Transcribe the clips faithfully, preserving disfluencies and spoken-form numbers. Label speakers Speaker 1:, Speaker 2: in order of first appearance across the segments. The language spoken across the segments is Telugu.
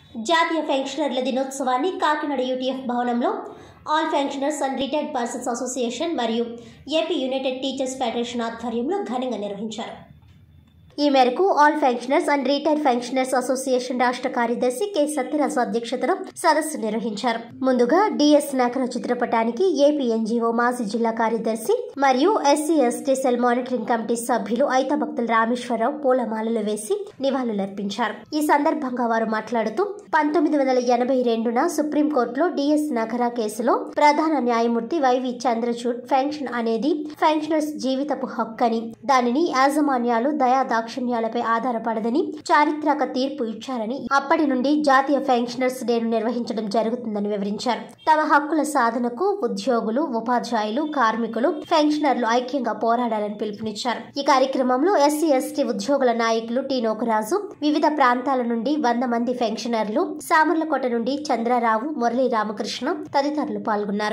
Speaker 1: జాతీయ పెన్షనర్ల దినోత్సవాన్ని కాకినాడ యూటీఎఫ్ భవనంలో all pensioners and retired persons association మరియు ఏపీ యునైటెడ్ టీచర్స్ ఫెడరేషన్ ఆధ్వర్యంలో ఘనంగా నిర్వహించారు. ఈ మేరకు all pensioners and retired pensioners association రాష్ట్ర కార్యదర్శి కె సత్యరాజు అధ్యక్షతన సదస్సు నిర్వహించారు. ముందుగా డిఎస్ నాకర చిత్రపటానికి ఏపీ ఎన్జీఓ మాజీ జిల్లా కార్యదర్శి మరియు SC ST cell monitoring committee సభ్యులు ఐతభక్తుల రామేశ్వరరావు పూలమాలలు వేసి నివాళులర్పించారు. ఈ సందర్భంగా వారు మాట్లాడుతూ పంతొమ్మిది వందల ఎనభై రెండున సుప్రీంకోర్టులో డిఎస్ నాకర కేసులో ప్రధాన న్యాయమూర్తి వైవి చంద్రచూడ్ పెన్షన్ అనేది పెన్షనర్స్ జీవితపు హక్కని, దానిని యాజమాన్యాలు దయా దాక్షిణ్యాలపై ఆధారపడదని చారిత్రక తీర్పు ఇచ్చారని, అప్పటి నుండి జాతీయ పెన్షనర్స్ డేను నిర్వహించడం జరుగుతుందని వివరించారు. తమ హక్కుల సాధనకు ఉద్యోగులు, ఉపాధ్యాయులు, కార్మికులు, పెన్షనర్లు ఐక్యంగా పోరాడాలని పిలుపునిచ్చారు. ఈ కార్యక్రమంలో ఎస్సీ ఎస్టీ ఉద్యోగుల నాయకులు టి నోకరాజు, వివిధ ప్రాంతాల నుండి వంద మంది పెన్షనర్లు, సామర్లకోట నుండి చంద్రరావు, మురళీ రామకృష్ణ తదితరులు పాల్గొన్నారు.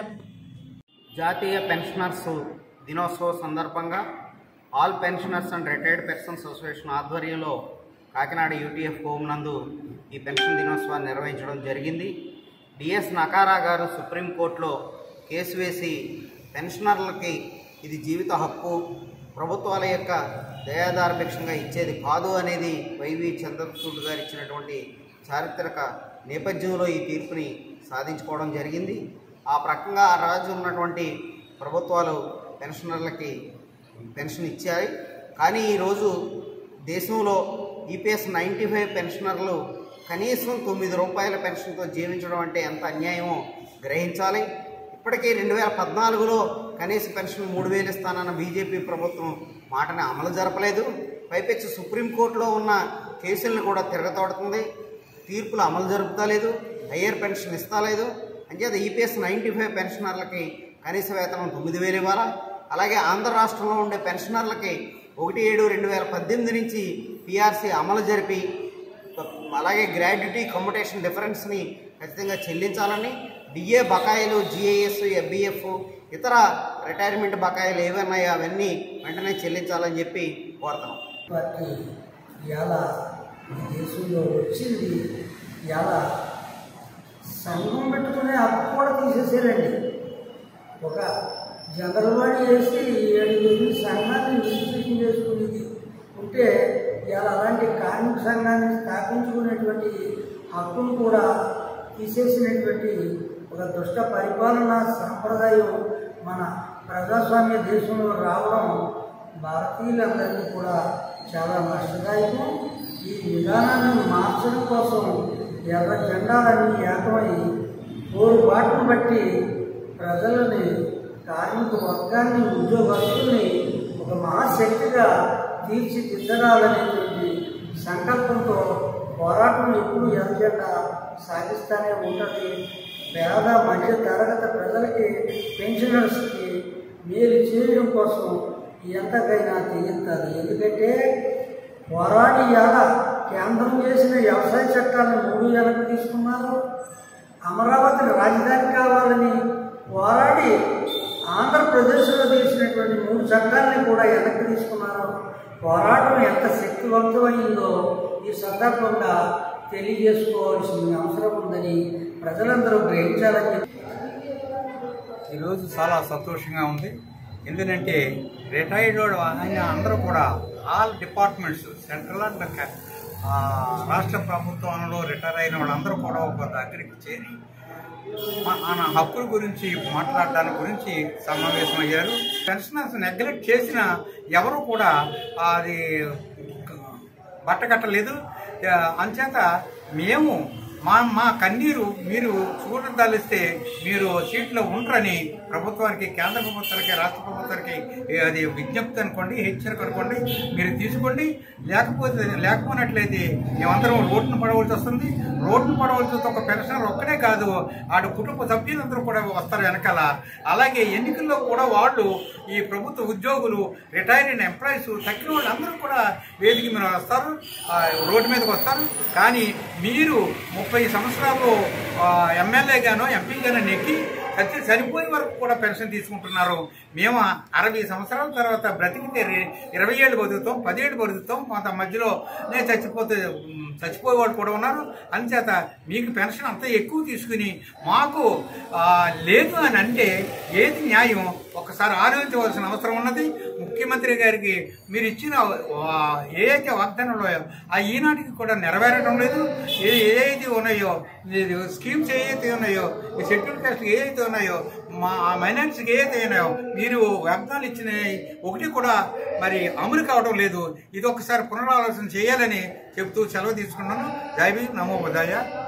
Speaker 2: జాతీయ పెన్షనర్స్ దినోత్సవ సందర్భంగా all pensioners and retired persons association ఆధ్వర్యంలో కాకినాడ యూటీఎఫ్ హోమ్ నందు ఈ పెన్షన్ దినోత్సవాన్ని నిర్వహించడం జరిగింది. డిఎస్ నకారా గారు సుప్రీంకోర్టులో కేసు వేసి పెన్షనర్లకి ఇది జీవిత హక్కు, ప్రభుత్వాల యొక్క దయాదారభిక్షంగా ఇచ్చేది కాదు అనేది వైవి చంద్రచూడ్ గారు ఇచ్చినటువంటి చారిత్రక నేపథ్యంలో ఈ తీర్పుని సాధించుకోవడం జరిగింది. ఆ ప్రకంగా ఆ రోజు ఉన్నటువంటి ప్రభుత్వాలు పెన్షనర్లకి పెన్షన్ ఇచ్చాయి. కానీ ఈరోజు దేశంలో ఈపీఎస్ నైంటీ ఫైవ్ పెన్షనర్లు కనీసం తొమ్మిది రూపాయల పెన్షన్తో జీవించడం అంటే ఎంత అన్యాయమో గ్రహించాలి. ఇప్పటికీ రెండు వేల పద్నాలుగులో కనీస పెన్షన్ మూడు వేలు ఇస్తానన్న బీజేపీ ప్రభుత్వం మాటని అమలు జరపలేదు. పైపెచ్చి సుప్రీంకోర్టులో ఉన్న కేసులను కూడా తిరగతోడుతుంది, తీర్పులు అమలు జరుపుతలేదు, హయ్యర్ పెన్షన్ ఇస్తలేదు. అంచేత ఈపీఎస్ నైంటీ ఫైవ్ పెన్షనర్లకి కనీస వేతనం తొమ్మిది వేలు ఇవ్వాలా. అలాగే ఆంధ్ర రాష్ట్రంలో ఉండే పెన్షనర్లకి ఒకటి ఏడు రెండు వేల పద్దెనిమిది నుంచి పీఆర్సీ అమలు జరిపి అలాగే గ్రాడ్యుటీ కమ్యుటేషన్ డిఫరెన్స్ని ఖచ్చితంగా చెల్లించాలని, డిఏ బకాయిలు, జిఏఎస్, ఎఫ్బిఎఫ్, ఇతర రిటైర్మెంట్ బకాయిలు ఏవన్నాయో అవన్నీ వెంటనే చెల్లించాలని చెప్పి కోరుతున్నాం.
Speaker 3: ఇలా దేశంలో వచ్చింది ఇలా సంఘం పెట్టుకునే హక్కు కూడా తీసేసారండి. ఒక జనరల్వాణి వేసి ఏడుగురు సంఘాన్ని రిజిస్ట్రేషన్ చేసుకునేది ఉంటే ఇలా అలాంటి కార్మిక సంఘాన్ని స్థాపించుకునేటువంటి హక్కును కూడా తీసేసినటువంటి ఒక దుష్ట పరిపాలన సంప్రదాయం మన ప్రజాస్వామ్య దేశంలో రావడం భారతీయులందరికీ కూడా చాలా నష్టదాయకం. ఈ విధానాన్ని మార్చడం కోసం ఎర్ర జెండాలన్నీ ఏకమై పోరుబాటును బట్టి ప్రజలని, కార్మిక వర్గాన్ని, ఉద్యోగస్తుల్ని ఒక మహాశక్తిగా తీర్చిదిద్దడాలనేటువంటి సంకల్పంతో పోరాటం ఎప్పుడు ఎర్రజెండా సాగిస్తూనే ఉంటుంది. పేద మధ్య తరగతి ప్రజలకి, పెన్షనర్స్కి మేలు చేయడం కోసం ఎంతకైనా తెగించాలి. ఎందుకంటే పోరాడి ఎలా కేంద్రం చేసిన వ్యవసాయ చట్టాలను మూడు వెనక్కి తీసుకున్నారు. అమరావతిని రాజధాని కావాలని పోరాడి ఆంధ్రప్రదేశ్లో చేసినటువంటి మూడు చట్టాలని కూడా వెనక్కి తీసుకున్నారు. పోరాటం ఎంత శక్తివంతమైందో ఈ సందర్భంగా తెలియజేసుకోవాల్సిన అవసరం ఉందని ప్రజలందరూ గ్రహించాలని చెప్పి
Speaker 4: ఈరోజు చాలా సంతోషంగా ఉంది. ఎందుకంటే రిటైర్డ్ ఆయన అందరూ కూడా ఆల్ డిపార్ట్మెంట్స్, సెంట్రల్ అండ్ రాష్ట్ర ప్రభుత్వంలో రిటైర్ అయిన వాళ్ళందరూ కూడా ఒక దగ్గరికి చేరి మన హక్కుల గురించి మాట్లాడడానికి గురించి సమావేశమయ్యారు. పెన్షనర్స్ నెగ్లెక్ట్ చేసిన ఎవరు కూడా అది బట్టకట్టలేదు. అంచేత మేము మా మా కన్నీరు మీరు చూడదలిస్తే మీరు సీట్లో ఉండరని ప్రభుత్వానికి, కేంద్ర ప్రభుత్వానికి, రాష్ట్ర ప్రభుత్వానికి అది విజ్ఞప్తి అనుకోండి, హెచ్చరిక అనుకోండి. మీరు తీసుకోండి. లేకపోతే లేకపోయినట్లయితే మేమందరం రోడ్డును పడవలసి వస్తుంది. రోడ్డును పడవలసి వస్తే ఒక పెన్షనర్ ఒక్కడే కాదు, ఆడు కుటుంబ సభ్యులందరూ కూడా వస్తారు వెనకాల. అలాగే ఎన్నికల్లో కూడా వాళ్ళు, ఈ ప్రభుత్వ ఉద్యోగులు, రిటైర్డ్ ఎంప్లాయీస్, తక్కిన వాళ్ళు అందరూ కూడా వేదిక మీద వస్తారు, రోడ్డు మీదకి వస్తారు. కానీ మీరు ముప్పై సంవత్సరాలు ఎమ్మెల్యేగానో ఎంపీగానో నెక్కి చచ్చి చనిపోయే వరకు కూడా పెన్షన్ తీసుకుంటున్నారు. మేము అరవై సంవత్సరాల తర్వాత బ్రతికితే ఇరవై ఏళ్ళు బతుకుతాం, పదిహేళ్ళు బతుకుతాం, కొంత మధ్యలో నేను చచ్చిపోతే చచ్చిపోయేవాళ్ళు కూడా ఉన్నారు. అందుచేత మీకు పెన్షన్ అంత ఎక్కువ తీసుకుని మాకు లేదు అని అంటే ఏది న్యాయం ఒకసారి ఆలోచించవలసిన అవసరం ఉన్నది. ముఖ్యమంత్రి గారికి మీరు ఇచ్చిన ఏ అయితే వాగ్దానంలో ఆ ఈనాటికి కూడా నెరవేరడం లేదు. ఏ ఏదైతే ఉన్నాయో స్కీమ్స్ ఏవైతే ఉన్నాయో, ఈ షెడ్యూల్ కాస్ట్ ఏవైతే ఉన్నాయో, మా మైనారిటీస్కి ఏవైతే ఉన్నాయో మీరు వాగ్దానాలు ఇచ్చిన ఒకటి కూడా మరి అమలు కావడం లేదు. ఇది ఒకసారి పునరాలోచన చేయాలని చెప్తూ సెలవు తీసుకున్నాను. జై భీమ్, నమో బుద్ధాయ.